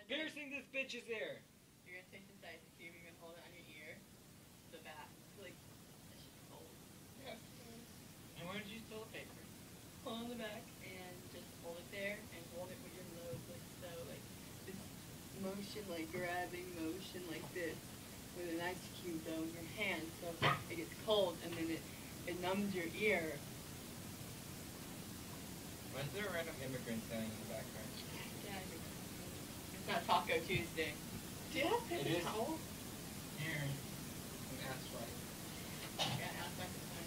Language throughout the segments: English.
Piercing this bitch's ear. You're gonna take this ice cube, you're gonna hold it on your ear, the back, like, that shit's cold. Yes. And where did you steal the paper? Hold on the back, and just hold it there, and hold it with your nose, like so, like, this motion, like, grabbing motion, like this, with an ice cube, though, in your hand, so it gets cold, and then it numbs your ear. Why is there a random immigrant standing in the background? Yeah, it's not Taco Tuesday. Do you have paper is. towel? Here. And that's right. Yeah, outside the time.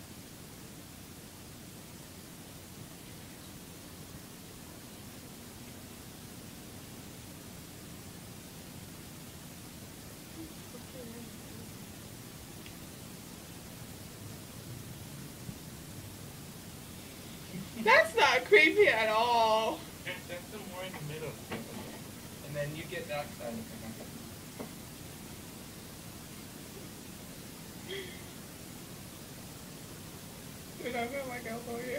That's not creepy at all. That's the more in the middle. And then you get that side of the Dude, I'm gonna like elbow you.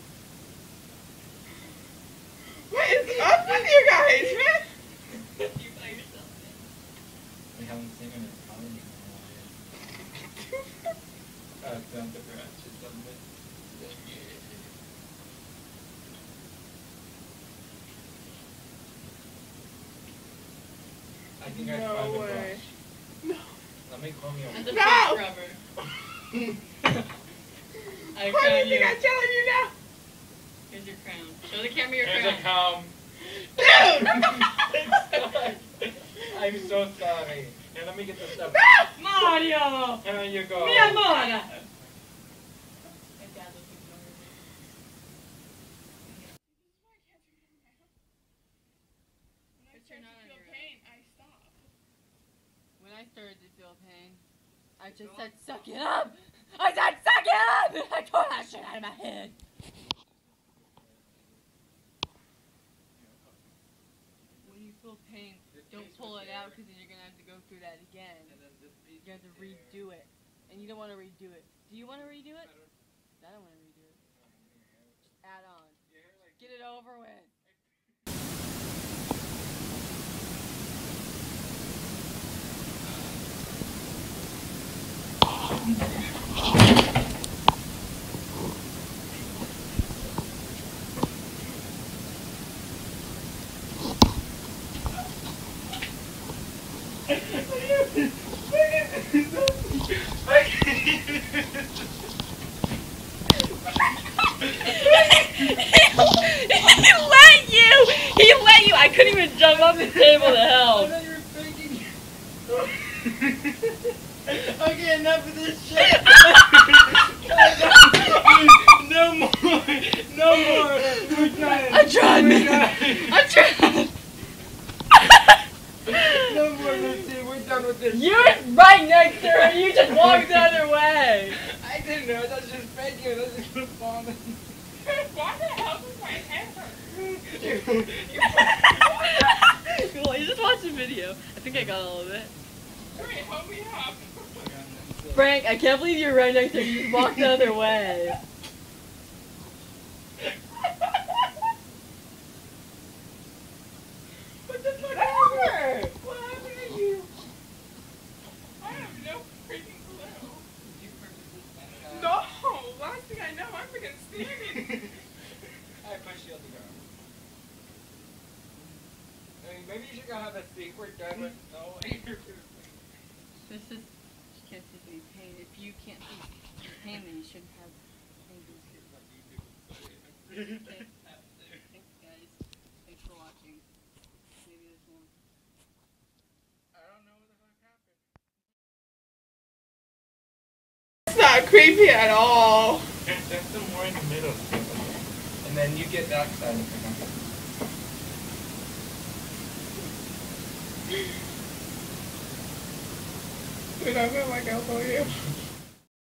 What is up with you guys, man? You by yourself, man. We haven't seen him in comedy in a while. Down the branch or something. I think I found a way. brush. No. Let me comb you. That's a No! face rubber. I Why do crown you think you. I'm telling you now? Here's your crown. Show the camera your Here's crown. a comb. Dude! I'm so sorry. Here, let me get this stuff. Mario! Here you go. Mi amore! My dad was ignoring me. When I But you're start not to on feel your pain, I stop. When I started to feel pain, I just said, suck it up! I said, suck it up! I tore that shit out of my head. When you feel pain, don't pull it out because then you're going to have to go through that again. You have to redo it. And you don't want to redo it. Do you want to redo it? I don't want to redo it. Just add on. Get it over with. He let you! I couldn't even jump off the table to help. I thought you were faking. Okay, enough of this shit. No more. No more. We're done. I tried, We're man. done. I tried. No more, Lucy. We're done with this. You were right next to her. You just walked the other way. I didn't know. I thought she was faking. I was just gonna fall in. Why the hell does my hair hurt? Cool, you just watched the video. I think I got all of it. Wait, help me up. Frank, I can't believe you're right next to her. You just walked the other way. What the fuck happened? What happened to you? I have no freaking clue. No! Last thing I know, I'm freaking standing. I push you on the ground. I mean, maybe you should go have a seat. We're done with. Oh, This is. She can't see any pain. If you can't see pain, then you shouldn't have pain. Okay. Thanks, guys. Thanks for watching. Maybe there's more. I don't know what the fuck happened. It's not creepy at all. That's the more in the middle. And then you get that side of the company. Dude, I'm gonna like elbow you.